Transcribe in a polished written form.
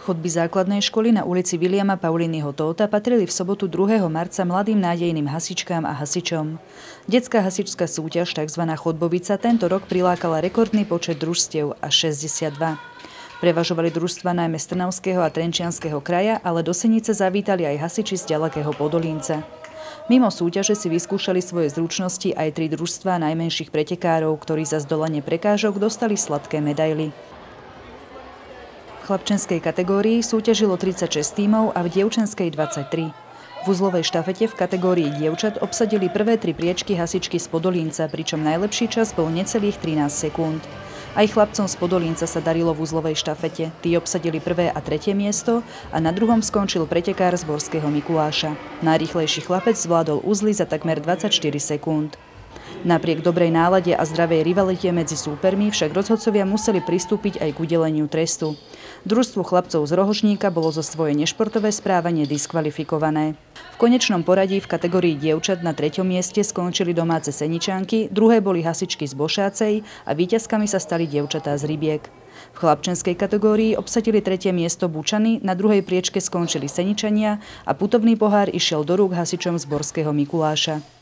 Chodby základnej školy na ulici Viliama Paulínyho Tóta patrili v sobotu 2. marca mladým nádejným hasičkám a hasičom. Detská hasičská súťaž, tzv. Chodbovica, tento rok prilákala rekordný počet družstiev až 62. Prevažovali družstva najmä z Trnavského a Trenčianskeho kraja, ale do Senice zavítali aj hasiči z ďalekého Podolínca. Mimo súťaže si vyskúšali svoje zručnosti aj 3 družstvá najmenších pretekárov, ktorí za zdolanie prekážok dostali sladké medaily. V chlapčenskej kategórii súťažilo 36 tímov a v dievčenskej 23. V uzlovej štafete v kategórii dievčat obsadili prvé 3 priečky hasičky z Podolínca, pričom najlepší čas bol necelých 13 sekúnd. Aj chlapcom z Podolínca sa darilo v uzlovej štafete. Tí obsadili 1. a 3. miesto a na druhom skončil pretekár z Borského Mikuláša. Najrýchlejší chlapec zvládol uzly za takmer 24 sekúnd. Napriek dobrej nálade a zdravej rivalite medzi súpermi však rozhodcovia museli pristúpiť aj k udeleniu trestu. Družstvo chlapcov z Rohožníka bolo zo svoje nešportové správanie diskvalifikované. V konečnom poradí v kategórii dievčat na 3. mieste skončili domáce Seničanky, druhé boli hasičky z Bošácej a víťazkami sa stali dievčatá z Rybiek. V chlapčenskej kategórii obsadili 3. miesto Bučany, na druhej priečke skončili Seničania a putovný pohár išiel do rúk hasičom z Borského Mikuláša.